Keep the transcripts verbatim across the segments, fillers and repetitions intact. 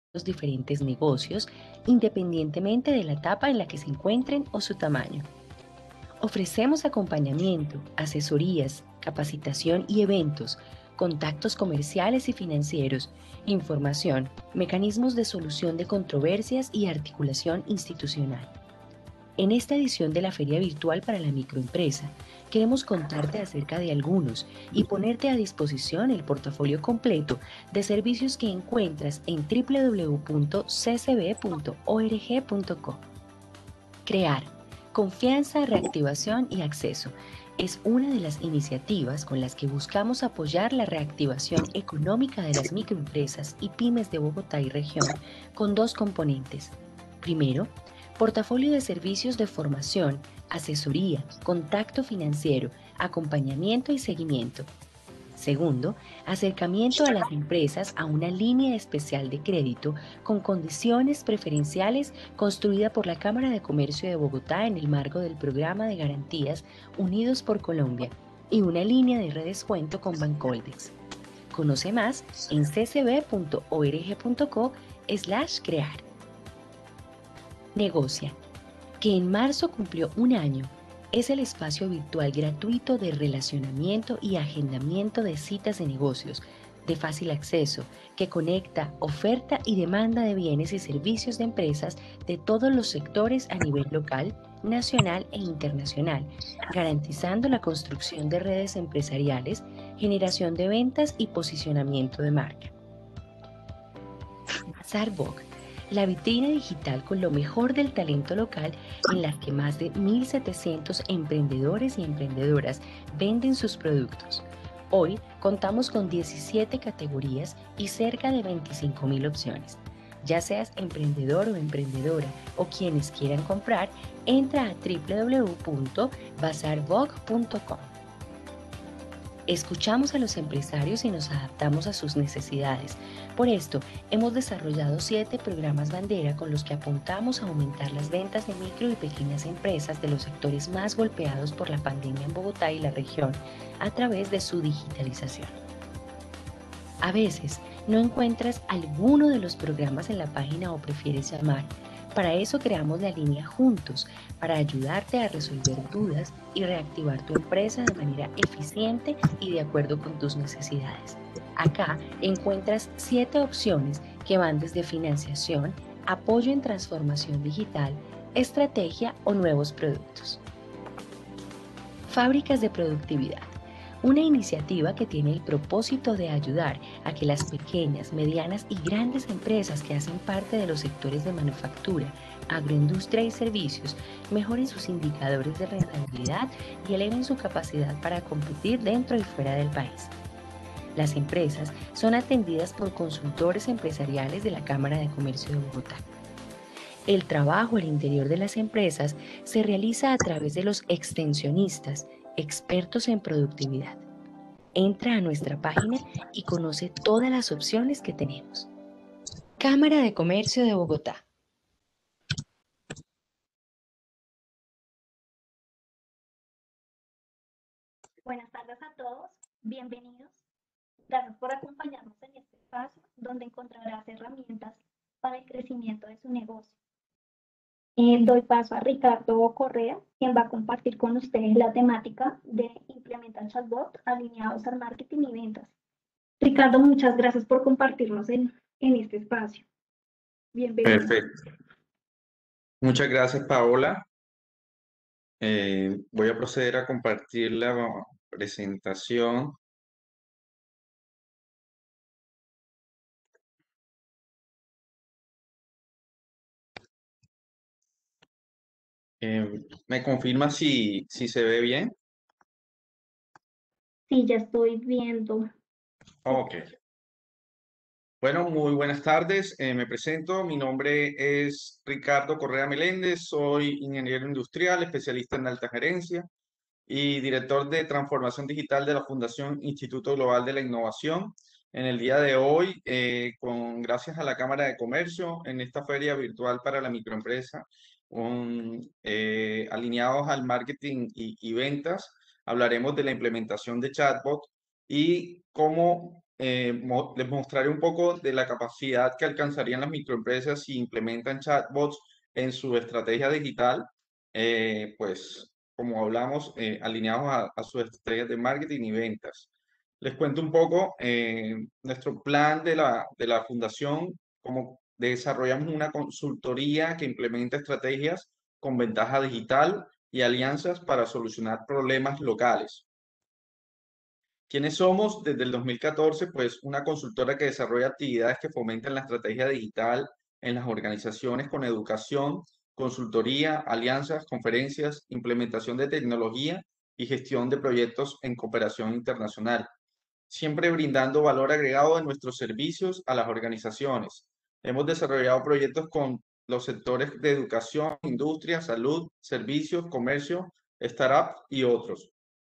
los diferentes negocios, independientemente de la etapa en la que se encuentren o su tamaño. Ofrecemos acompañamiento, asesorías, capacitación y eventos, contactos comerciales y financieros, información, mecanismos de solución de controversias y articulación institucional. En esta edición de la Feria Virtual para la Microempresa, queremos contarte acerca de algunos y ponerte a disposición el portafolio completo de servicios que encuentras en w w w punto c c b punto org punto co. Crear confianza, reactivación y acceso es una de las iniciativas con las que buscamos apoyar la reactivación económica de las microempresas y pymes de Bogotá y región con dos componentes. Primero, portafolio de servicios de formación, asesoría, contacto financiero, acompañamiento y seguimiento. Segundo, acercamiento a las empresas a una línea especial de crédito con condiciones preferenciales construida por la Cámara de Comercio de Bogotá en el marco del programa de garantías Unidos por Colombia y una línea de redescuento con Bancoldex. Conoce más en c c b punto org punto co slash crear. Negocia, que en marzo cumplió un año. Es el espacio virtual gratuito de relacionamiento y agendamiento de citas de negocios, de fácil acceso, que conecta oferta y demanda de bienes y servicios de empresas de todos los sectores a nivel local, nacional e internacional, garantizando la construcción de redes empresariales, generación de ventas y posicionamiento de marca. Bazar Vogue, la vitrina digital con lo mejor del talento local en la que más de mil setecientos emprendedores y emprendedoras venden sus productos. Hoy contamos con diecisiete categorías y cerca de veinticinco mil opciones. Ya seas emprendedor o emprendedora o quienes quieran comprar, entra a w w w punto bazar vogue punto com. Escuchamos a los empresarios y nos adaptamos a sus necesidades. Por esto, hemos desarrollado siete programas bandera con los que apuntamos a aumentar las ventas de micro y pequeñas empresas de los sectores más golpeados por la pandemia en Bogotá y la región a través de su digitalización. A veces, no encuentras alguno de los programas en la página o prefieres llamar. Para eso creamos la línea Juntos, para ayudarte a resolver dudas y reactivar tu empresa de manera eficiente y de acuerdo con tus necesidades. Acá encuentras siete opciones que van desde financiación, apoyo en transformación digital, estrategia o nuevos productos. Fábricas de productividad. Una iniciativa que tiene el propósito de ayudar a que las pequeñas, medianas y grandes empresas que hacen parte de los sectores de manufactura, agroindustria y servicios mejoren sus indicadores de rentabilidad y eleven su capacidad para competir dentro y fuera del país. Las empresas son atendidas por consultores empresariales de la Cámara de Comercio de Bogotá. El trabajo al interior de las empresas se realiza a través de los extensionistas, expertos en productividad. Entra a nuestra página y conoce todas las opciones que tenemos. Cámara de Comercio de Bogotá. Buenas tardes a todos, bienvenidos. Gracias por acompañarnos en este espacio donde encontrarás herramientas para el crecimiento de su negocio. Eh, doy paso a Ricardo Correa, quien va a compartir con ustedes la temática de implementar chatbot alineados al marketing y ventas. Ricardo, muchas gracias por compartirnos en, en este espacio. Bienvenido. Perfecto. Muchas gracias, Paola. Eh, voy a proceder a compartir la presentación. Eh, ¿me confirma si, si se ve bien? Sí, ya estoy viendo. Ok. Bueno, muy buenas tardes. Eh, me presento. Mi nombre es Ricardo Correa Meléndez. Soy ingeniero industrial, especialista en alta gerencia y director de transformación digital de la Fundación Instituto Global de la Innovación. En el día de hoy, eh, con gracias a la Cámara de Comercio, en esta feria virtual para la microempresa, un, eh, alineados al marketing y, y ventas, hablaremos de la implementación de chatbot y cómo eh, mo- les mostraré un poco de la capacidad que alcanzarían las microempresas si implementan chatbots en su estrategia digital, eh, pues como hablamos, eh, alineados a, a sus estrategias de marketing y ventas. Les cuento un poco eh, nuestro plan de la, de la fundación, cómo desarrollamos una consultoría que implementa estrategias con ventaja digital y alianzas para solucionar problemas locales. ¿Quiénes somos? Desde el dos mil catorce, pues una consultora que desarrolla actividades que fomentan la estrategia digital en las organizaciones con educación, consultoría, alianzas, conferencias, implementación de tecnología y gestión de proyectos en cooperación internacional, siempre brindando valor agregado de nuestros servicios a las organizaciones. Hemos desarrollado proyectos con los sectores de educación, industria, salud, servicios, comercio, startup y otros.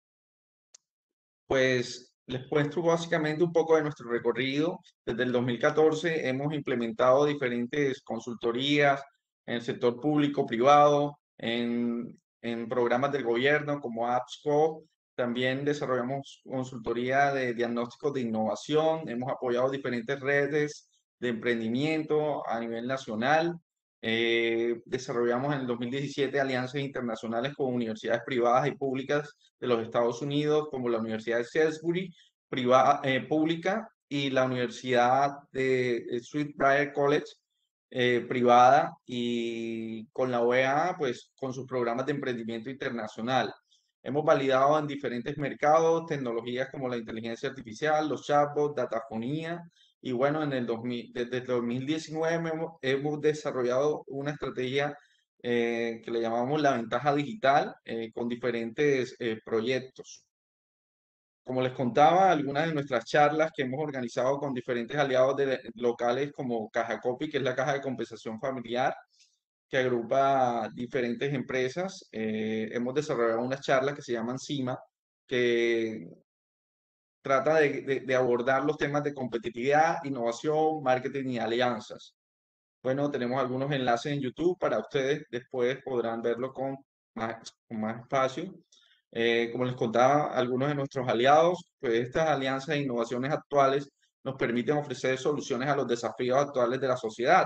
Pues les cuento básicamente un poco de nuestro recorrido. Desde el dos mil catorce hemos implementado diferentes consultorías en el sector público, privado, en, en programas del gobierno como AppSco. También desarrollamos consultoría de diagnósticos de innovación. Hemos apoyado diferentes redes de emprendimiento a nivel nacional. Eh, desarrollamos en el dos mil diecisiete alianzas internacionales con universidades privadas y públicas de los Estados Unidos, como la Universidad de Salisbury, privada, eh, pública, y la Universidad de Sweetbriar College, eh, privada, y con la O E A, pues con sus programas de emprendimiento internacional. Hemos validado en diferentes mercados tecnologías como la inteligencia artificial, los chatbots, datafonía, y bueno, en el dos mil, desde el dos mil diecinueve hemos, hemos desarrollado una estrategia eh, que le llamamos la ventaja digital eh, con diferentes eh, proyectos. Como les contaba, algunas de nuestras charlas que hemos organizado con diferentes aliados de, locales como Caja Copy, que es la caja de compensación familiar, que agrupa diferentes empresas. Eh, hemos desarrollado unas charlas que se llaman CIMA, que trata de, de, de abordar los temas de competitividad, innovación, marketing y alianzas. Bueno, tenemos algunos enlaces en YouTube para ustedes, después podrán verlo con más, con más espacio. Eh, como les contaba, algunos de nuestros aliados, pues estas alianzas e innovaciones actuales nos permiten ofrecer soluciones a los desafíos actuales de la sociedad.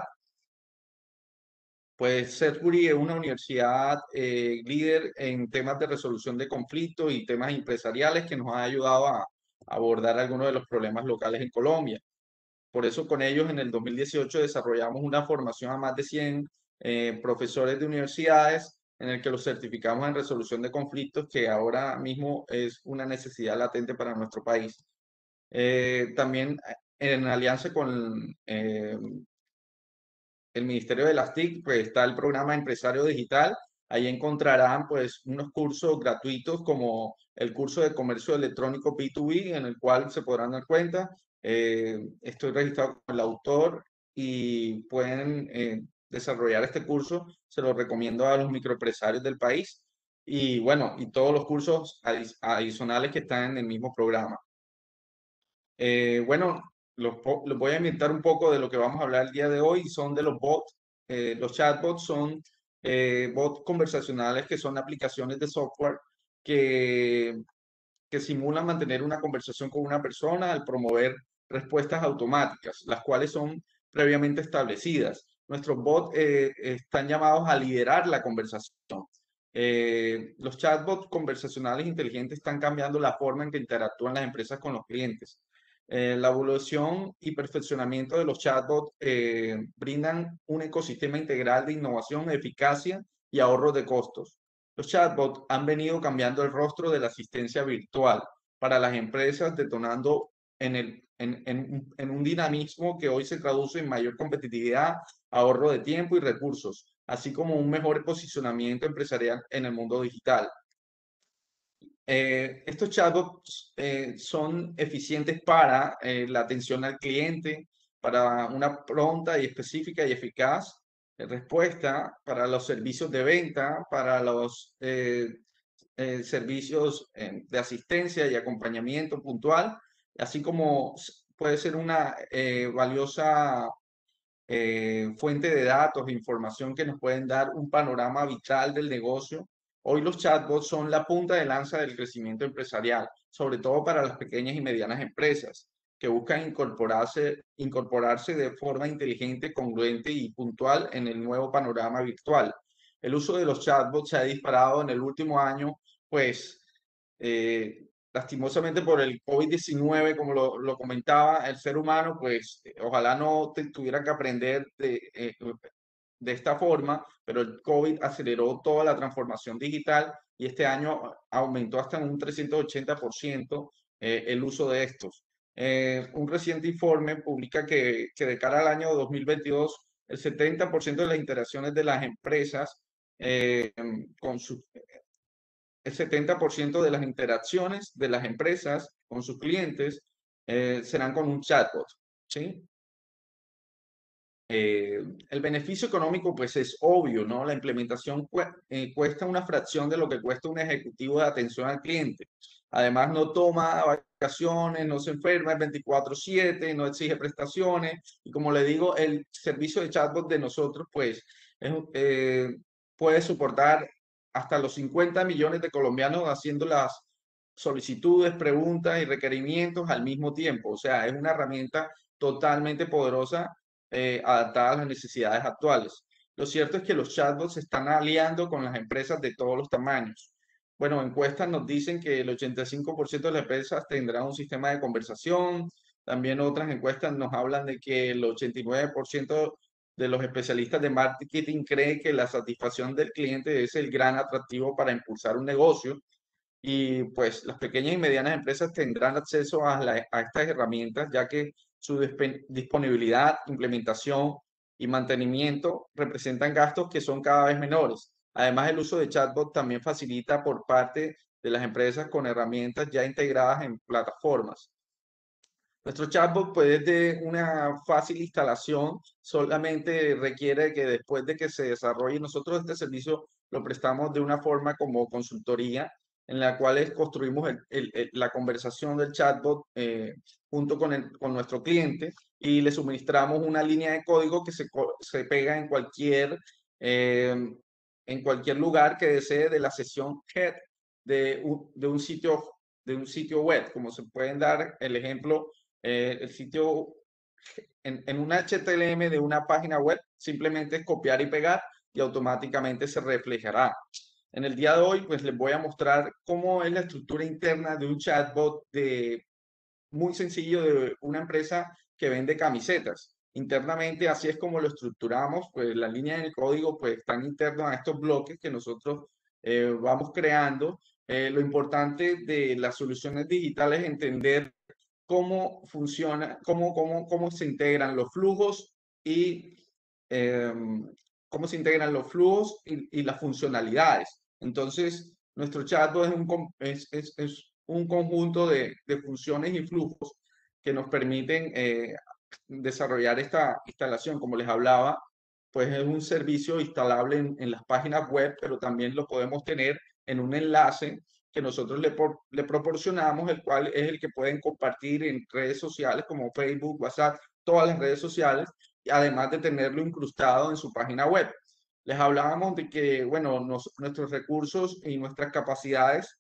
Pues Salisbury es una universidad eh, líder en temas de resolución de conflictos y temas empresariales que nos ha ayudado a abordar algunos de los problemas locales en Colombia. Por eso con ellos en el dos mil dieciocho desarrollamos una formación a más de cien eh, profesores de universidades en el que los certificamos en resolución de conflictos, que ahora mismo es una necesidad latente para nuestro país. Eh, también en alianza con eh, el Ministerio de las T I C, pues está el programa Empresario Digital. Ahí encontrarán pues unos cursos gratuitos como el curso de comercio electrónico B dos B, en el cual se podrán dar cuenta. Eh, estoy registrado como el autor y pueden eh, desarrollar este curso. Se lo recomiendo a los microempresarios del país. Y bueno, y todos los cursos adicionales que están en el mismo programa. Eh, bueno, los, po- los voy a inventar un poco de lo que vamos a hablar el día de hoy. Son de los bots. Eh, los chatbots son eh, bots conversacionales que son aplicaciones de software que, que simulan mantener una conversación con una persona al promover respuestas automáticas, las cuales son previamente establecidas. Nuestros bots eh, están llamados a liderar la conversación. Eh, los chatbots conversacionales inteligentes están cambiando la forma en que interactúan las empresas con los clientes. Eh, la evolución y perfeccionamiento de los chatbots eh, brindan un ecosistema integral de innovación, eficacia y ahorro de costos. Los chatbots han venido cambiando el rostro de la asistencia virtual para las empresas, detonando en, el, en, en, en un dinamismo que hoy se traduce en mayor competitividad, ahorro de tiempo y recursos, así como un mejor posicionamiento empresarial en el mundo digital. Eh, estos chatbots eh, son eficientes para eh, la atención al cliente, para una pronta y específica y eficaz eh, respuesta, para los servicios de venta, para los eh, eh, servicios eh, de asistencia y acompañamiento puntual, así como s- puede ser una eh, valiosa eh, fuente de datos e información que nos pueden dar un panorama vital del negocio. Hoy los chatbots son la punta de lanza del crecimiento empresarial, sobre todo para las pequeñas y medianas empresas. que buscan incorporarse, incorporarse de forma inteligente, congruente y puntual en el nuevo panorama virtual. El uso de los chatbots se ha disparado en el último año, pues eh, lastimosamente por el COVID diecinueve, como lo, lo comentaba, el ser humano, pues eh, ojalá no te- tuviera que aprender de, eh, de esta forma, pero el COVID aceleró toda la transformación digital y este año aumentó hasta en un trescientos ochenta por ciento eh, el uso de estos. Eh, un reciente informe publica que, que de cara al año dos mil veintidós, el setenta por ciento de las interacciones de las empresas eh, con sus el setenta por ciento de las interacciones de las empresas con sus clientes eh, serán con un chatbot, ¿sí? Eh, el beneficio económico, pues es obvio, ¿no? La implementación cue- eh, cuesta una fracción de lo que cuesta un ejecutivo de atención al cliente. Además, no toma vacaciones, no se enferma el veinticuatro siete, no exige prestaciones. Y como le digo, el servicio de chatbot de nosotros, pues, es, eh, puede soportar hasta los cincuenta millones de colombianos haciendo las solicitudes, preguntas y requerimientos al mismo tiempo. O sea, es una herramienta totalmente poderosa eh, adaptada a las necesidades actuales. Lo cierto es que los chatbots se están aliando con las empresas de todos los tamaños. Bueno, encuestas nos dicen que el ochenta y cinco por ciento de las empresas tendrán un sistema de conversación. También otras encuestas nos hablan de que el ochenta y nueve por ciento de los especialistas de marketing cree que la satisfacción del cliente es el gran atractivo para impulsar un negocio. Y pues las pequeñas y medianas empresas tendrán acceso a, la- a estas herramientas, ya que su dispe- disponibilidad, implementación y mantenimiento representan gastos que son cada vez menores. Además, el uso de chatbot también facilita por parte de las empresas con herramientas ya integradas en plataformas. Nuestro chatbot, pues, es de una fácil instalación, solamente requiere que después de que se desarrolle, nosotros este servicio lo prestamos de una forma como consultoría, en la cual es- construimos el- el- el- la conversación del chatbot eh, junto con, el- con nuestro cliente y le suministramos una línea de código que se, co- se pega en cualquier, eh, en cualquier lugar que desee de la sesión head de un, de un sitio, de un sitio web, como se pueden dar el ejemplo eh, el sitio en, en un H T M L de una página web, simplemente es copiar y pegar y automáticamente se reflejará. En el día de hoy, pues les voy a mostrar cómo es la estructura interna de un chatbot de, muy sencillo de una empresa que vende camisetas. Internamente, así es como lo estructuramos, pues la línea del código pues están internos a estos bloques que nosotros eh, vamos creando. Eh, lo importante de las soluciones digitales es entender cómo funciona, cómo, cómo, cómo se integran los flujos y eh, cómo se integran los flujos y, y las funcionalidades. Entonces, nuestro chatbot es un, con- es, es, es un conjunto de, de funciones y flujos que nos permiten eh, desarrollar esta instalación. Como les hablaba, pues es un servicio instalable en, en las páginas web, pero también lo podemos tener en un enlace que nosotros le, por- le proporcionamos, el cual es el que pueden compartir en redes sociales como Facebook, WhatsApp, todas las redes sociales, y además de tenerlo incrustado en su página web. Les hablábamos de que, bueno, nos- nuestros recursos y nuestras capacidades,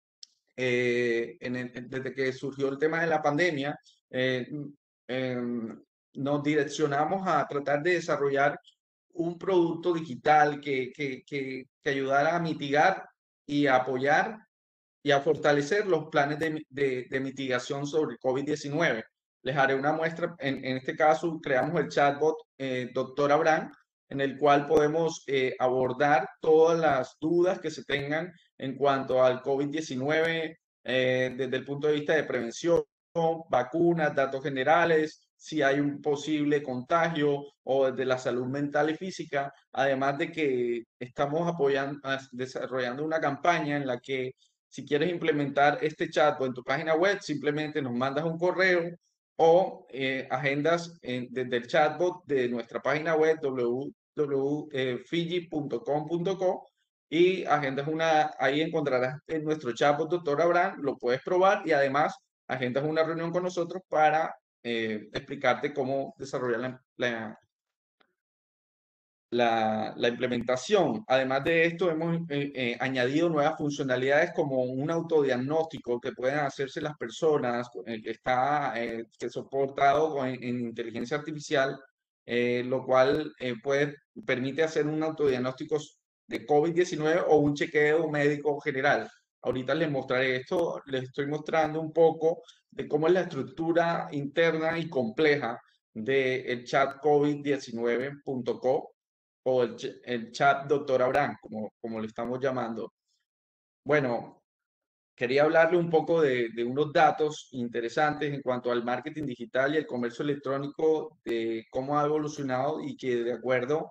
eh, en el- desde que surgió el tema de la pandemia, eh, em, nos direccionamos a tratar de desarrollar un producto digital que, que, que, que ayudara a mitigar y a apoyar y a fortalecer los planes de, de, de mitigación sobre COVID diecinueve. Les haré una muestra. En, en este caso, creamos el chatbot eh, Doctor Abraham, en el cual podemos eh, abordar todas las dudas que se tengan en cuanto al COVID diecinueve eh, desde el punto de vista de prevención, vacunas, datos generales, si hay un posible contagio o desde la salud mental y física, además de que estamos apoyando, desarrollando una campaña en la que si quieres implementar este chatbot en tu página web, simplemente nos mandas un correo o eh, agendas en- desde el chatbot de nuestra página web w w w punto fiji punto com punto co y agendas una, ahí encontrarás en nuestro chatbot doctor Abraham, lo puedes probar y además agendas una reunión con nosotros para eh, explicarte cómo desarrollar la, la, la, la implementación. Además de esto, hemos eh, eh, añadido nuevas funcionalidades como un autodiagnóstico que pueden hacerse las personas, eh, que está eh, que es soportado con- en, inteligencia artificial, eh, lo cual eh, puede, permite hacer un autodiagnóstico de COVID diecinueve o un chequeo médico general. Ahorita les mostraré esto, les estoy mostrando un poco de cómo es la estructura interna y compleja del chat COVID diecinueve punto co o el, ch- el chat Doctor Abraham, como, como le estamos llamando. Bueno, quería hablarle un poco de, de unos datos interesantes en cuanto al marketing digital y el comercio electrónico, de cómo ha evolucionado y que de acuerdo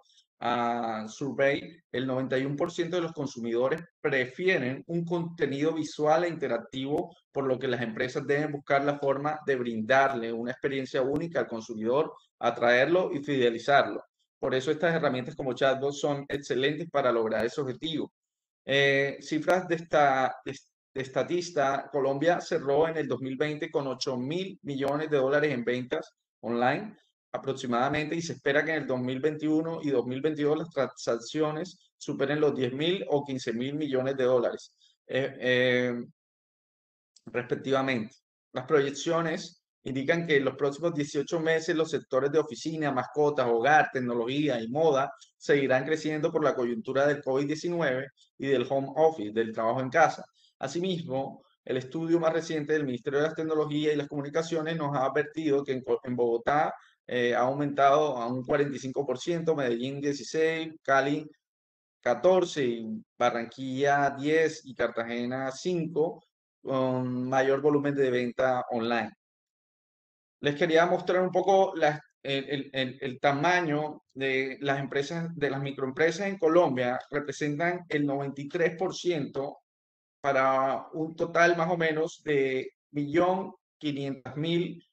a Survey, el noventa y uno por ciento de los consumidores prefieren un contenido visual e interactivo, por lo que las empresas deben buscar la forma de brindarle una experiencia única al consumidor, atraerlo y fidelizarlo. Por eso estas herramientas como chatbots son excelentes para lograr ese objetivo. Eh, cifras de, esta, de, de Statista, Colombia cerró en el dos mil veinte con ocho mil millones de dólares en ventas online aproximadamente, y se espera que en el dos mil veintiuno y dos mil veintidós las transacciones superen los diez mil o quince mil millones de dólares, eh, eh, respectivamente. Las proyecciones indican que en los próximos dieciocho meses los sectores de oficina, mascotas, hogar, tecnología y moda seguirán creciendo por la coyuntura del COVID diecinueve y del home office, del trabajo en casa. Asimismo, el estudio más reciente del Ministerio de las Tecnologías y las Comunicaciones nos ha advertido que en, en Bogotá eh, ha aumentado a un cuarenta y cinco por ciento, Medellín dieciséis por ciento, Cali catorce por ciento, y Barranquilla diez por ciento y Cartagena cinco por ciento, con mayor volumen de venta online. Les quería mostrar un poco la- el, el- el- el tamaño de las empresas, de las microempresas en Colombia. Representan el noventa y tres por ciento para un total más o menos de un millón quinientas mil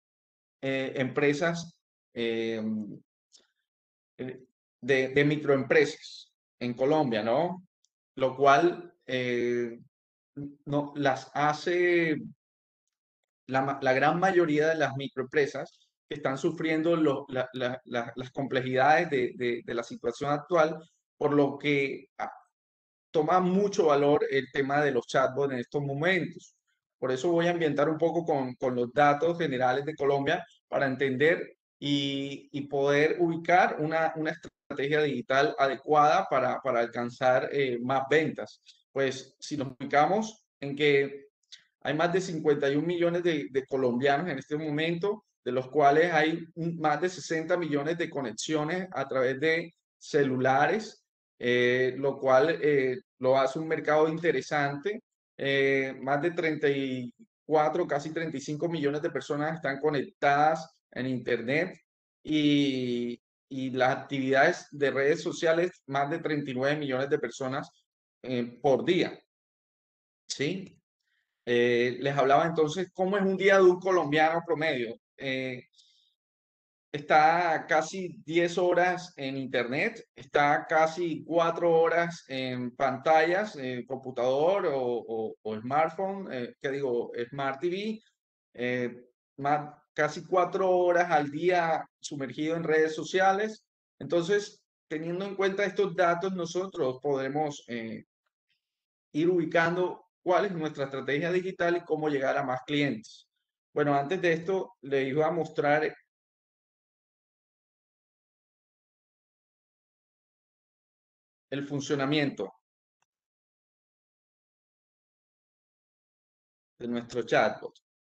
eh, empresas eh, eh, de, de microempresas en Colombia, ¿no? Lo cual eh, no, las hace la, ma- la gran mayoría de las microempresas que están sufriendo lo- la- la- la- las complejidades de, de- de la situación actual, por lo que ah, toma mucho valor el tema de los chatbots en estos momentos. Por eso voy a ambientar un poco con, con los datos generales de Colombia para entender y, y poder ubicar una, una estrategia digital adecuada para, para alcanzar eh, más ventas. Pues si nos ubicamos en que hay más de cincuenta y un millones de, de colombianos en este momento, de los cuales hay un- más de sesenta millones de conexiones a través de celulares, eh, lo cual eh, lo hace un mercado interesante. Eh, más de treinta y cuatro, casi treinta y cinco millones de personas están conectadas en Internet, y, y las actividades de redes sociales, más de treinta y nueve millones de personas eh, por día. ¿Sí? Eh, les hablaba entonces cómo es un día de un colombiano promedio. Eh, está casi diez horas en internet, está casi cuatro horas en pantallas, eh, computador o, o- o smartphone, eh, ¿qué digo? Smart T V, eh, más, casi cuatro horas al día sumergido en redes sociales. Entonces, teniendo en cuenta estos datos, nosotros podremos eh, ir ubicando cuál es nuestra estrategia digital y cómo llegar a más clientes. Bueno, antes de esto, les iba a mostrar el funcionamiento de nuestro chatbot.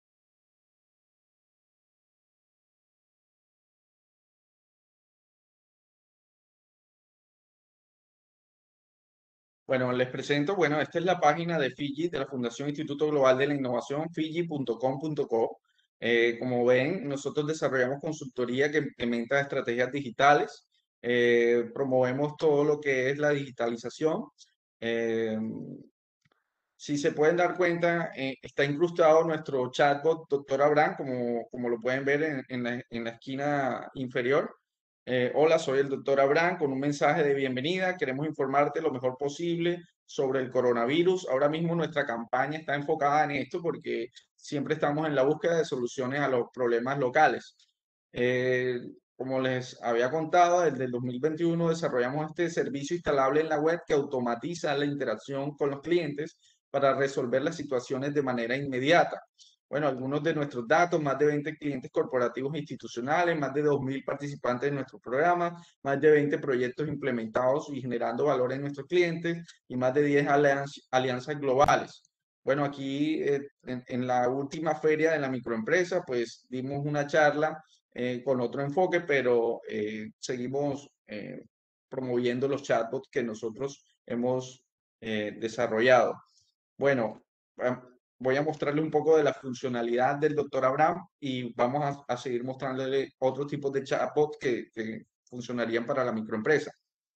Bueno, les presento, bueno, esta es la página de Fiji, de la Fundación Instituto Global de la Innovación, fiji punto com punto co. Eh, como ven, nosotros desarrollamos consultoría que implementa estrategias digitales, eh, promovemos todo lo que es la digitalización. eh, Si se pueden dar cuenta, eh, está incrustado nuestro chatbot, Doctor Abraham, como, como lo pueden ver en, en la, en la esquina inferior. Eh, hola, soy el Doctor Abraham con un mensaje de bienvenida. Queremos informarte lo mejor posible sobre el coronavirus. Ahora mismo nuestra campaña está enfocada en esto porque siempre estamos en la búsqueda de soluciones a los problemas locales. Eh, como les había contado, desde el dos mil veintiuno desarrollamos este servicio instalable en la web que automatiza la interacción con los clientes para resolver las situaciones de manera inmediata. Bueno, algunos de nuestros datos, más de veinte clientes corporativos e institucionales, más de dos mil participantes en nuestro programa, más de veinte proyectos implementados y generando valor en nuestros clientes y más de diez alianz- alianzas globales. Bueno, aquí eh, en, en la última feria de la microempresa, pues dimos una charla eh, con otro enfoque, pero eh, seguimos eh, promoviendo los chatbots que nosotros hemos eh, desarrollado. Bueno, va- voy a mostrarle un poco de la funcionalidad del doctor Abraham y vamos a, a seguir mostrándole otros tipos de chatbots que, que funcionarían para la microempresa.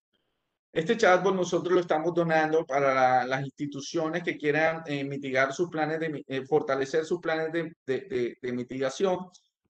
Este chatbot nosotros lo estamos donando para la- las instituciones que quieran eh, mitigar sus planes de, mi- eh, fortalecer sus planes de, de- de- de mitigación.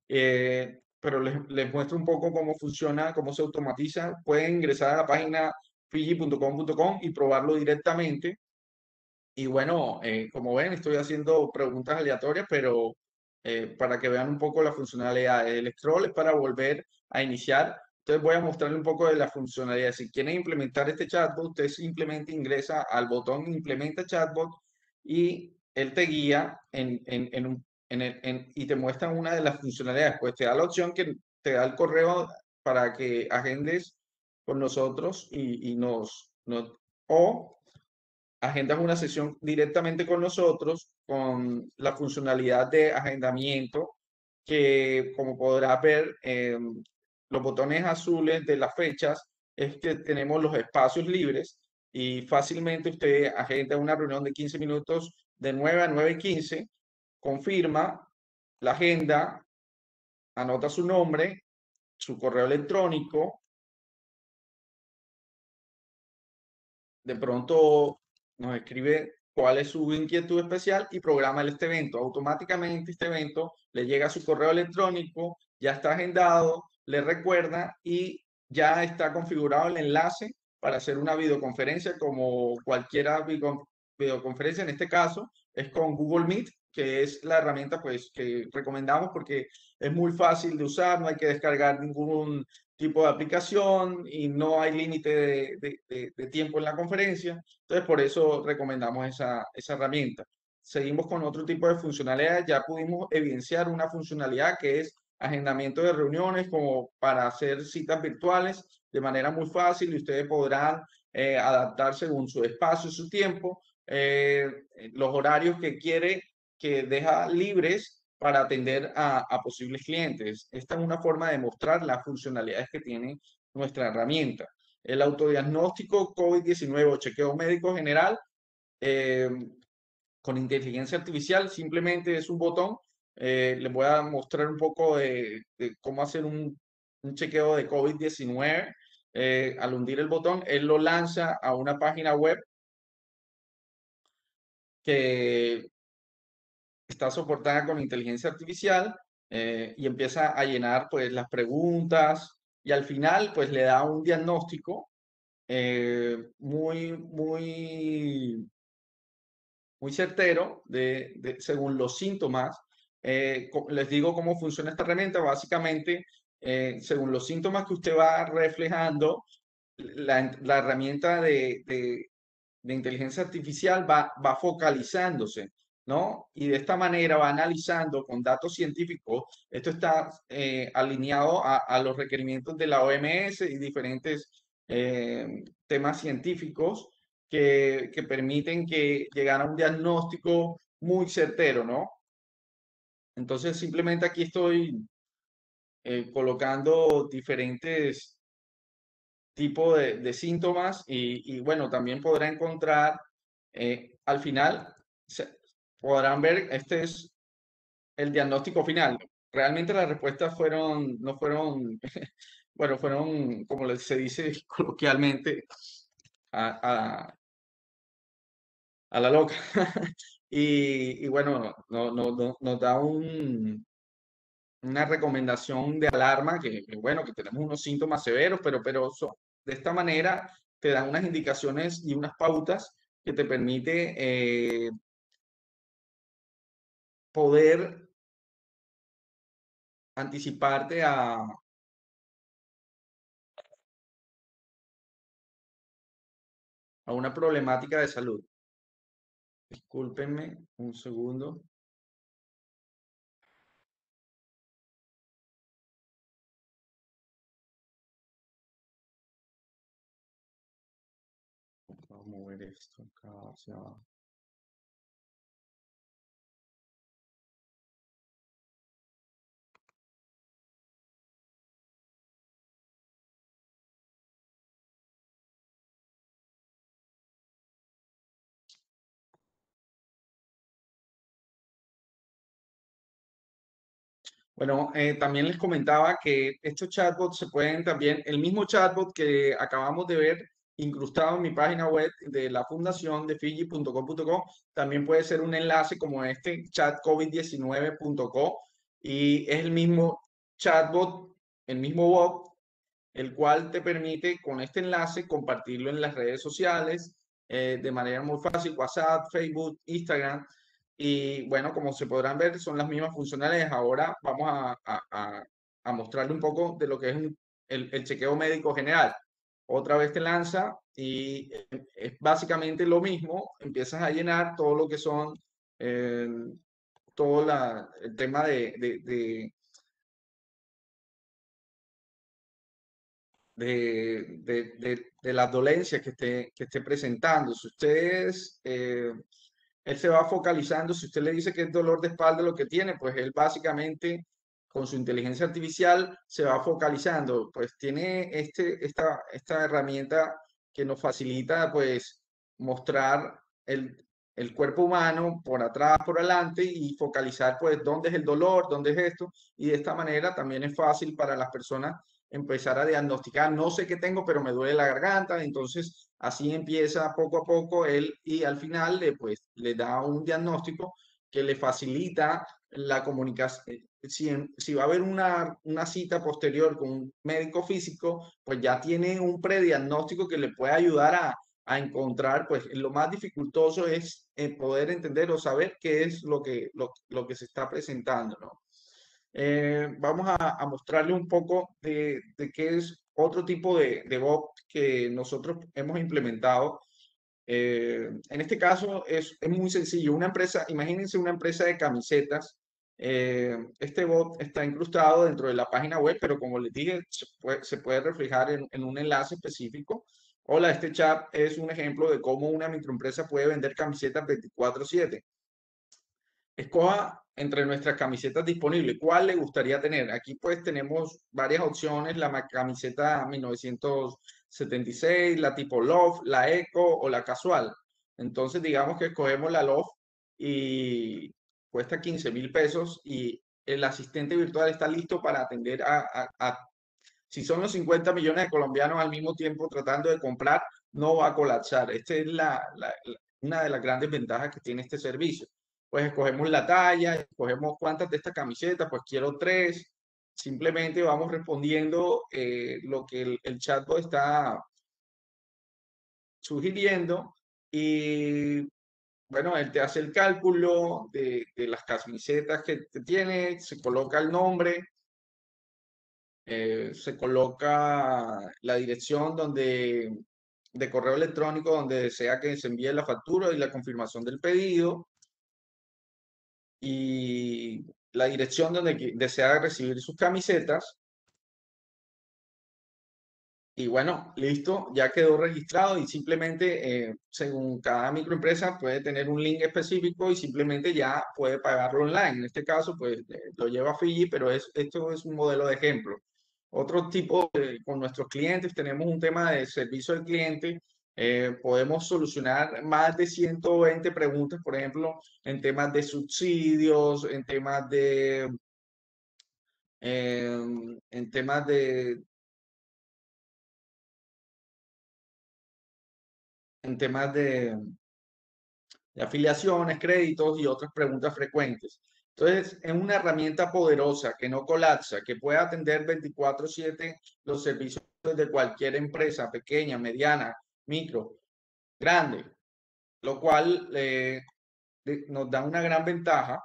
Eh, pero les, les muestro un poco cómo funciona, cómo se automatiza. Pueden ingresar a la página fiji punto com punto com y probarlo directamente. Y bueno, eh, como ven, estoy haciendo preguntas aleatorias, pero eh, para que vean un poco la funcionalidad. El scroll es para volver a iniciar. Entonces voy a mostrarle un poco de la funcionalidad. Si quieren implementar este chatbot, usted simplemente ingresa al botón Implementa Chatbot y él te guía en, en, en un, en el- en- y te muestra una de las funcionalidades. Pues te da la opción que te da el correo para que agendes con nosotros y, y nos, nos o agendas una sesión directamente con nosotros con la funcionalidad de agendamiento que, como podrás ver, eh, los botones azules de las fechas es que tenemos los espacios libres y fácilmente usted agenda una reunión de quince minutos de nueve a nueve y quince, confirma la agenda, anota su nombre, su correo electrónico, de pronto nos escribe cuál es su inquietud especial y programa este evento. Automáticamente este evento le llega a su correo electrónico, ya está agendado, le recuerda y ya está configurado el enlace para hacer una videoconferencia como cualquiera videoconferencia. En este caso es con Google Meet, que es la herramienta pues que recomendamos porque es muy fácil de usar, no hay que descargar ningún tipo de aplicación y no hay límite de, de, de, de, tiempo en la conferencia. Entonces, por eso recomendamos esa, esa herramienta. Seguimos con otro tipo de funcionalidades. Ya pudimos evidenciar una funcionalidad que es agendamiento de reuniones como para hacer citas virtuales de manera muy fácil y ustedes podrán eh, adaptar según su espacio, su tiempo, eh, los horarios que quiere, que deja libres para atender a, a, posibles clientes. Esta es una forma de mostrar las funcionalidades que tiene nuestra herramienta. El autodiagnóstico COVID diecinueve o chequeo médico general eh, con inteligencia artificial simplemente es un botón. Eh, les voy a mostrar un poco de, de cómo hacer un, un, chequeo de COVID diecinueve. Eh, al hundir el botón, él lo lanza a una página web que está soportada con inteligencia artificial eh, y empieza a llenar pues las preguntas y al final pues le da un diagnóstico eh, muy, muy, muy certero de, de, según los síntomas. Eh, les digo cómo funciona esta herramienta. Básicamente, eh, según los síntomas que usted va reflejando, la, la herramienta de, de, de inteligencia artificial va, va focalizándose, ¿no? Y de esta manera va analizando con datos científicos. Esto está eh, alineado a, a, los requerimientos de la O M S y diferentes eh, temas científicos que, que permiten que llegar a un diagnóstico muy certero, ¿no? Entonces, simplemente aquí estoy eh, colocando diferentes tipo de, de síntomas y, y, bueno, también podrá encontrar, eh, al final, se, podrán ver, este es el diagnóstico final. Realmente las respuestas fueron, no fueron, bueno, fueron, como se dice coloquialmente, a, a, a la loca. y, y, bueno, no, no, no, nos da un, una recomendación de alarma que, que, bueno, que tenemos unos síntomas severos, pero, pero so, de esta manera te dan unas indicaciones y unas pautas que te permite eh, poder anticiparte a, a una problemática de salud. Discúlpenme un segundo. Vamos a mover esto acá hacia abajo. Bueno, eh, también les comentaba que estos chatbots se pueden también, el mismo chatbot que acabamos de ver incrustado en mi página web de la fundación de fiji punto com punto co, también puede ser un enlace como este chat covid diecinueve punto co y es el mismo chatbot, el mismo bot, el cual te permite con este enlace compartirlo en las redes sociales eh, de manera muy fácil, WhatsApp, Facebook, Instagram. Y bueno, como se podrán ver, son las mismas funcionalidades. Ahora vamos a, a, a, a mostrarle un poco de lo que es un- el, el chequeo médico general. Otra vez te lanza y eh, es básicamente lo mismo. Empiezas a llenar todo lo que son, eh, todo la, el tema de, de, de de, de, de, de las dolencias que esté, que esté presentando. Si ustedes, eh, él se va focalizando, si usted le dice que es dolor de espalda lo que tiene, pues él básicamente con su inteligencia artificial se va focalizando, pues tiene este, esta, esta herramienta que nos facilita pues mostrar el, el cuerpo humano por atrás, por adelante y focalizar pues dónde es el dolor, dónde es esto y de esta manera también es fácil para las personas empezar a diagnosticar, no sé qué tengo, pero me duele la garganta, entonces así empieza poco a poco él y al final le, pues, le da un diagnóstico que le facilita la comunicación. Si, en- si va a haber una, una cita posterior con un médico físico, pues ya tiene un prediagnóstico que le puede ayudar a, a encontrar, pues lo más dificultoso es eh, poder entender o saber qué es lo que, lo, lo que se está presentando, ¿no? Eh, vamos a, a mostrarle un poco de, de qué es otro tipo de, de bot que nosotros hemos implementado. Eh, en este caso es, es muy sencillo. Una empresa, imagínense una empresa de camisetas. Eh, este bot está incrustado dentro de la página web, pero como les dije, se puede, se puede reflejar en, en un enlace específico. Hola, este chat es un ejemplo de cómo una microempresa puede vender camisetas veinticuatro siete. Escoja entre nuestras camisetas disponibles. ¿Cuál le gustaría tener? Aquí pues tenemos varias opciones. La ma- camiseta mil novecientos setenta y seis, la tipo Love, la Eco o la casual. Entonces digamos que escogemos la Love y cuesta quince mil pesos y el asistente virtual está listo para atender a, a- a- si son los cincuenta millones de colombianos al mismo tiempo tratando de comprar, no va a colapsar. Esta es la, la- la- una de las grandes ventajas que tiene este servicio. Pues escogemos la talla, escogemos cuántas de estas camisetas, pues quiero tres. Simplemente vamos respondiendo eh, lo que el, el chatbot está sugiriendo y bueno, él te hace el cálculo de, de las camisetas que te tiene, se coloca el nombre, eh, se coloca la dirección donde, de correo electrónico donde desea que se envíe la factura y la confirmación del pedido y la dirección donde que- desea recibir sus camisetas. Y bueno, listo, ya quedó registrado y simplemente, eh, según cada microempresa, puede tener un link específico y simplemente ya puede pagarlo online. En este caso, pues eh, lo lleva a Fiji, pero es, esto es un modelo de ejemplo. Otro tipo, de- con nuestros clientes, tenemos un tema de servicio al cliente. Eh, podemos solucionar más de ciento veinte preguntas, por ejemplo, en temas de subsidios, en temas de, em, en temas de, en temas de de afiliaciones, créditos y otras preguntas frecuentes. Entonces, es una herramienta poderosa que no colapsa, que puede atender veinticuatro siete los servicios de cualquier empresa, pequeña, mediana, micro, grande, lo cual eh, de- nos da una gran ventaja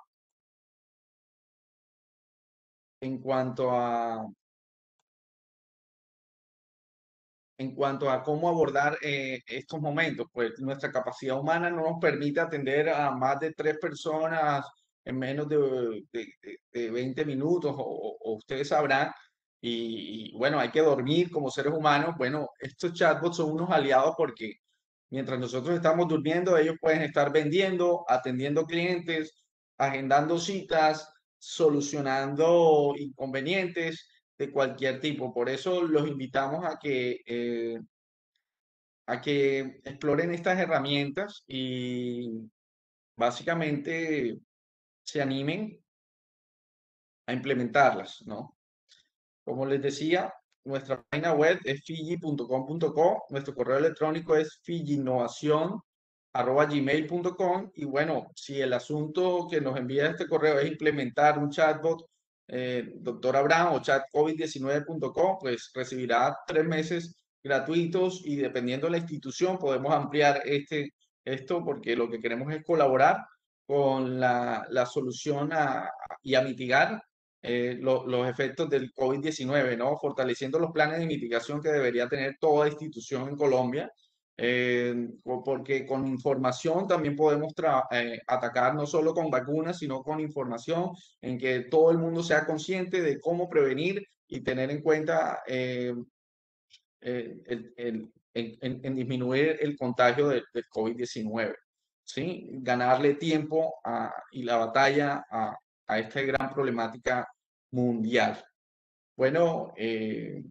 en cuanto a, en cuanto a cómo abordar eh, estos momentos. Pues nuestra capacidad humana no nos permite atender a más de tres personas en menos de, de, de- de veinte minutos, o, o ustedes sabrán. Y, y, bueno, hay que dormir como seres humanos. Bueno, estos chatbots son unos aliados porque mientras nosotros estamos durmiendo, ellos pueden estar vendiendo, atendiendo clientes, agendando citas, solucionando inconvenientes de cualquier tipo. Por eso los invitamos a que, eh, a que exploren estas herramientas y básicamente se animen a implementarlas, ¿no? Como les decía, nuestra página web es fiji punto com punto co, nuestro correo electrónico es fijiinnovación arroba gmail punto com, y bueno, si el asunto que nos envía este correo es implementar un chatbot, eh, doctor Abraham o chat covid diecinueve punto com, pues recibirá tres meses gratuitos, y dependiendo de la institución podemos ampliar este, esto, porque lo que queremos es colaborar con la, la solución a, y a mitigar eh, lo- los efectos del covid diecinueve, ¿no? Fortaleciendo los planes de mitigación que debería tener toda institución en Colombia, eh, o- porque con información también podemos tra- eh, atacar no solo con vacunas, sino con información en que todo el mundo sea consciente de cómo prevenir y tener en cuenta eh, eh, el- el- en, en- en disminuir el contagio del, del covid diecinueve, ¿sí? Ganarle tiempo a- y la batalla a, a esta gran problemática mundial. Bueno, eh,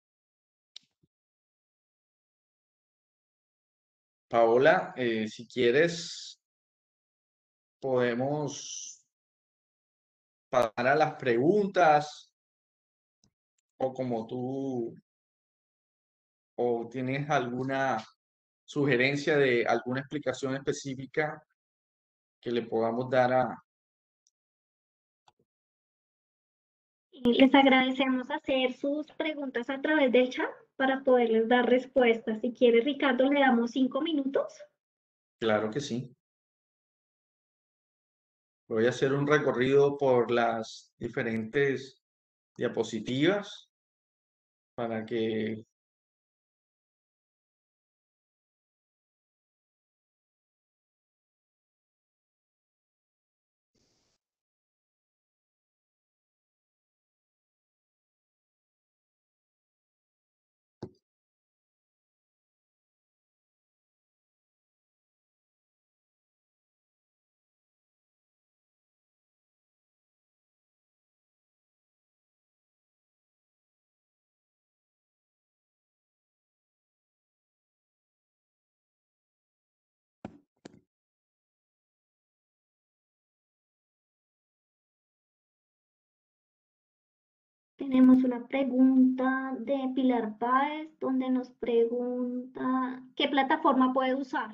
Paola, eh, si quieres, podemos pasar a las preguntas, o como tú, o tienes alguna sugerencia de alguna explicación específica que le podamos dar a... Y les agradecemos hacer sus preguntas a través del chat para poderles dar respuestas. Si quiere, Ricardo, le damos cinco minutos. Claro que sí. Voy a hacer un recorrido por las diferentes diapositivas para que... Tenemos una pregunta de Pilar Páez, donde nos pregunta, ¿qué plataforma puede usar?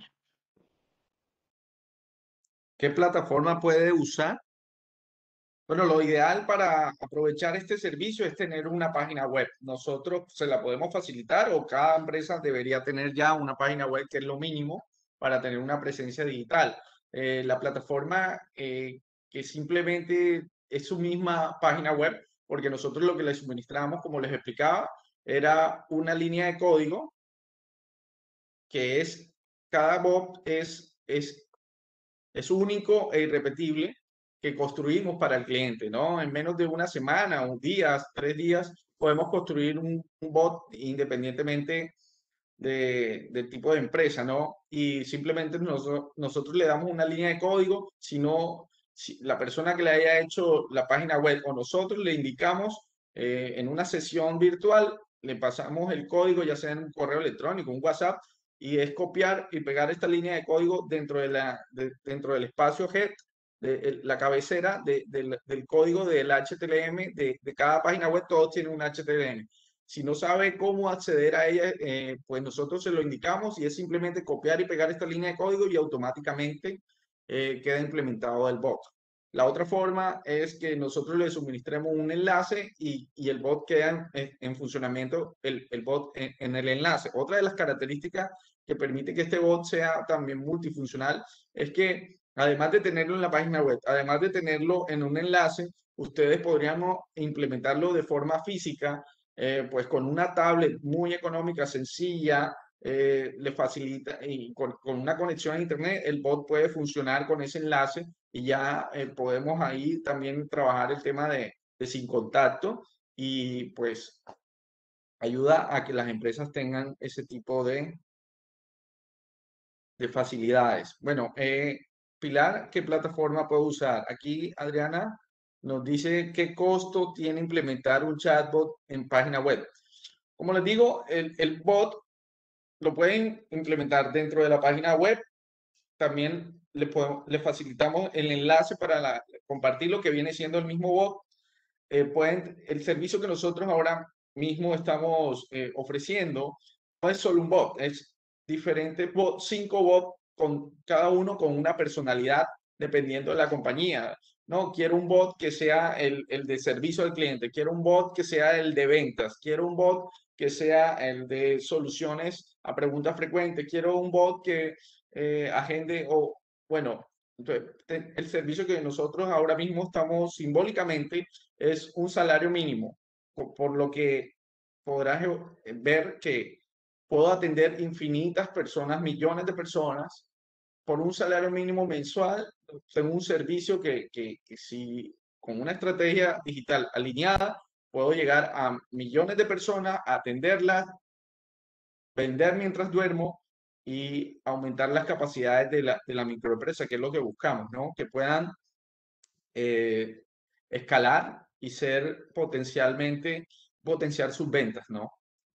¿Qué plataforma puede usar? Bueno, lo ideal para aprovechar este servicio es tener una página web. Nosotros se la podemos facilitar, o cada empresa debería tener ya una página web, que es lo mínimo para tener una presencia digital. Eh, la plataforma eh, que simplemente es su misma página web, porque nosotros lo que les suministramos, como les explicaba, era una línea de código que es, cada bot es, es es único e irrepetible, que construimos para el cliente, ¿no? En menos de una semana, un día, tres días, podemos construir un, un bot independientemente de, del tipo de empresa, ¿no? Y simplemente nosotros, nosotros le damos una línea de código, si no, si la persona que le haya hecho la página web o nosotros le indicamos eh, en una sesión virtual, le pasamos el código, ya sea en un correo electrónico, un WhatsApp, y es copiar y pegar esta línea de código dentro, de la, de, dentro del espacio head, de, de la cabecera de, de, del código del H T M L de, de cada página web. Todos tienen un H T M L. Si no sabe cómo acceder a ella, eh, pues nosotros se lo indicamos, y es simplemente copiar y pegar esta línea de código, y automáticamente eh, queda implementado el bot. La otra forma es que nosotros le suministremos un enlace, y, y el bot queda en, en funcionamiento, el, el bot en, en el enlace. Otra de las características que permite que este bot sea también multifuncional es que, además de tenerlo en la página web, además de tenerlo en un enlace, ustedes podrían implementarlo de forma física eh, pues con una tablet muy económica, sencilla, eh, le facilita y con, con una conexión a internet, el bot puede funcionar con ese enlace y ya eh, podemos ahí también trabajar el tema de, de sin contacto y pues ayuda a que las empresas tengan ese tipo de, de facilidades. Bueno, eh, Pilar, ¿qué plataforma puedo usar? Aquí Adriana nos dice qué costo tiene implementar un chatbot en página web. Como les digo, el, el bot lo pueden implementar dentro de la página web. También le, podemos, le facilitamos el enlace para la, compartir lo que viene siendo el mismo bot. Eh, pueden, el servicio que nosotros ahora mismo estamos eh, ofreciendo no es solo un bot, es diferentes bots, cinco bots, con cada uno con una personalidad dependiendo de la compañía. No, quiero un bot que sea el, el de servicio al cliente, quiero un bot que sea el de ventas, quiero un bot que sea el de soluciones a preguntas frecuentes, quiero un bot que eh, agende o, bueno, entonces, el servicio que nosotros ahora mismo estamos simbólicamente es un salario mínimo, por, por lo que podrás eh, ver que puedo atender infinitas personas, millones de personas, por un salario mínimo mensual. Tengo un servicio que, que, que si con una estrategia digital alineada, puedo llegar a millones de personas, atenderlas, vender mientras duermo y aumentar las capacidades de la, de la microempresa, que es lo que buscamos, ¿no? Que puedan eh, escalar y ser potencialmente, potenciar sus ventas, ¿no?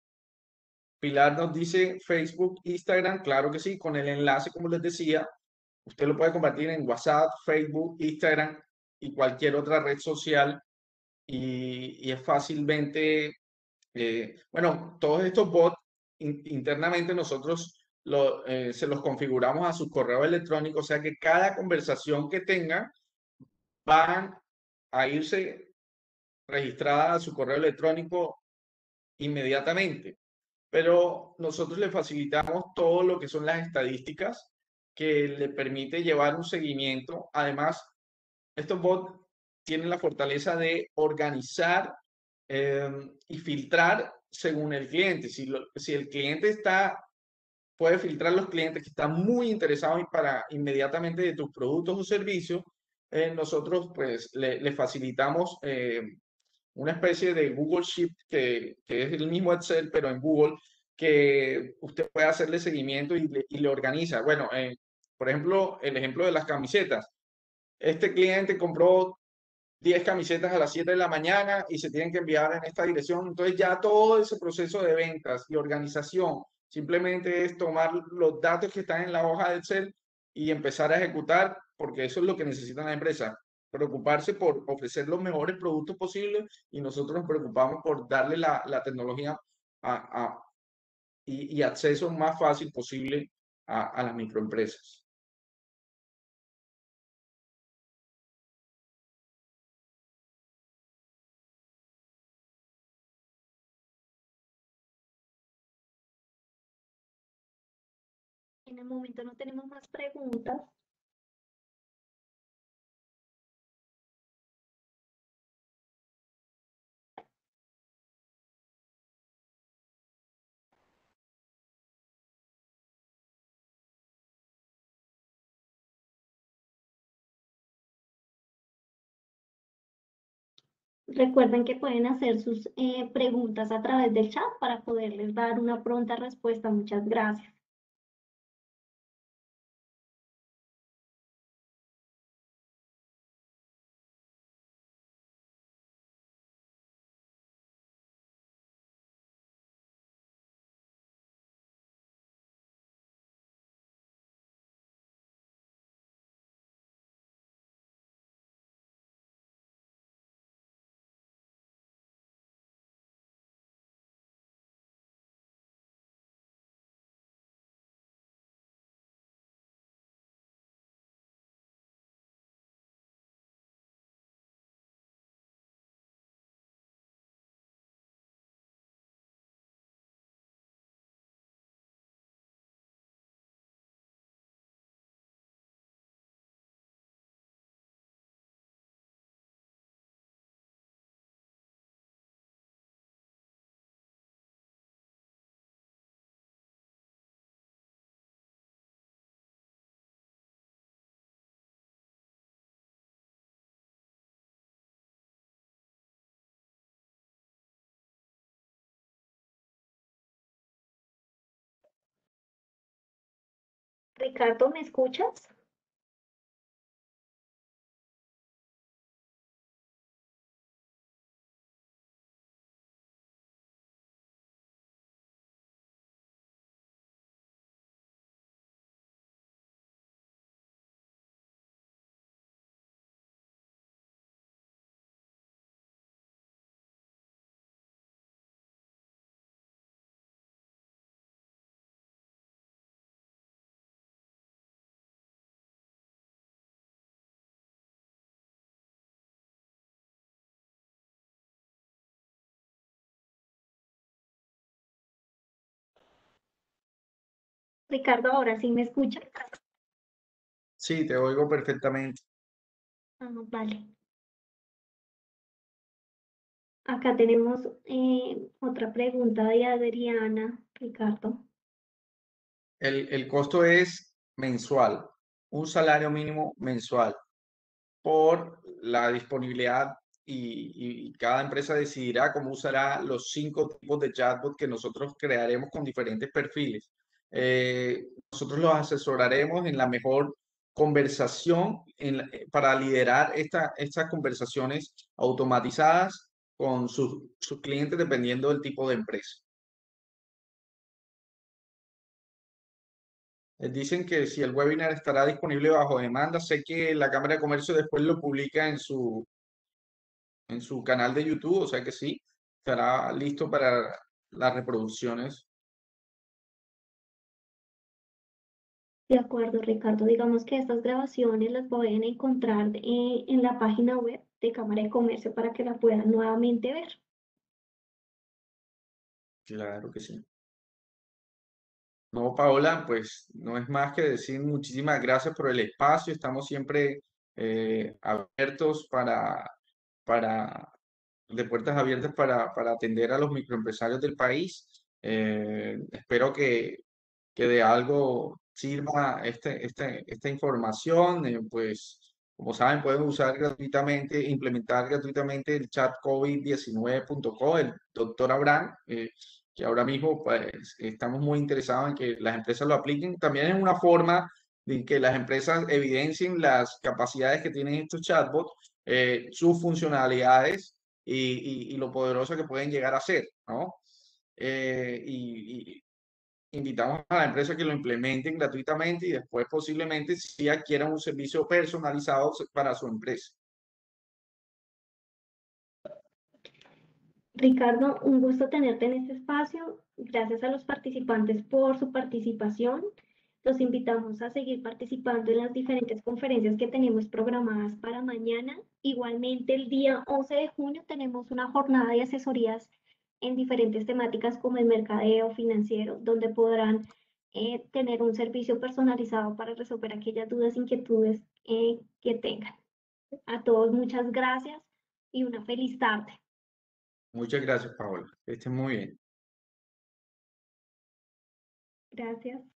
Pilar nos dice Facebook, Instagram, claro que sí, con el enlace, como les decía, usted lo puede compartir en WhatsApp, Facebook, Instagram y cualquier otra red social y, y es fácilmente, eh, bueno, todos estos bots in- internamente nosotros lo, eh, se los configuramos a su correo electrónico, o sea que cada conversación que tengan van a irse registrada a su correo electrónico inmediatamente. Pero nosotros le facilitamos todo lo que son las estadísticas que le permite llevar un seguimiento. Además, estos bots tienen la fortaleza de organizar eh, y filtrar según el cliente. Si, lo- si el cliente está, puede filtrar los clientes que están muy interesados y para inmediatamente de tus productos o servicios, eh, nosotros pues le, le facilitamos eh, una especie de Google Sheet que, que es el mismo Excel, pero en Google, que usted puede hacerle seguimiento y le, y le organiza. Bueno, eh, por ejemplo, el ejemplo de las camisetas. Este cliente compró diez camisetas a las siete de la mañana y se tienen que enviar en esta dirección. Entonces ya todo ese proceso de ventas y organización simplemente es tomar los datos que están en la hoja de Excel y empezar a ejecutar, porque eso es lo que necesitan las empresas. Preocuparse por ofrecer los mejores productos posibles y nosotros nos preocupamos por darle la, la tecnología a, a- y, y acceso más fácil posible a, a las microempresas. En el momento no tenemos más preguntas. Recuerden que pueden hacer sus eh, preguntas a través del chat para poderles dar una pronta respuesta. Muchas gracias. Ricardo, ¿me escuchas? Ricardo, ahora sí me escuchas. Sí, te oigo perfectamente. Ah, vale. Acá tenemos eh, otra pregunta de Adriana, Ricardo. El, el costo es mensual, un salario mínimo mensual por la disponibilidad y, y cada empresa decidirá cómo usará los cinco tipos de chatbot que nosotros crearemos con diferentes perfiles. Eh, nosotros los asesoraremos en la mejor conversación en la- para liderar esta, estas conversaciones automatizadas con sus, sus clientes dependiendo del tipo de empresa. Eh, Dicen que si el webinar estará disponible bajo demanda, sé que la Cámara de Comercio después lo publica en su, en su canal de YouTube, o sea que sí, estará listo para las reproducciones. De acuerdo, Ricardo. Digamos que estas grabaciones las pueden encontrar eh, en la página web de Cámara de Comercio para que la puedan nuevamente ver. Claro que sí. No, Paola, pues no es más que decir muchísimas gracias por el espacio. Estamos siempre eh, abiertos para, para, de puertas abiertas para, para atender a los microempresarios del país. Eh, espero que, que de algo sirva este, este, esta información. Eh, pues, como saben, pueden usar gratuitamente, implementar gratuitamente el chat covid diecinueve punto co, el doctor Abraham, eh, que ahora mismo pues, estamos muy interesados en que las empresas lo apliquen. También es una forma de que las empresas evidencien las capacidades que tienen estos chatbots, eh, sus funcionalidades y, y, y lo poderoso que pueden llegar a ser, ¿no? Eh, y, y invitamos a la empresa que lo implementen gratuitamente y después posiblemente si adquieran un servicio personalizado para su empresa. Ricardo, un gusto tenerte en este espacio. Gracias a los participantes por su participación. Los invitamos a seguir participando en las diferentes conferencias que tenemos programadas para mañana. Igualmente, el día once de junio tenemos una jornada de asesorías en diferentes temáticas como el mercadeo financiero, donde podrán eh, tener un servicio personalizado para resolver aquellas dudas, inquietudes eh, que tengan. A todos, muchas gracias y una feliz tarde. Muchas gracias, Paola. Que estén muy bien. Gracias.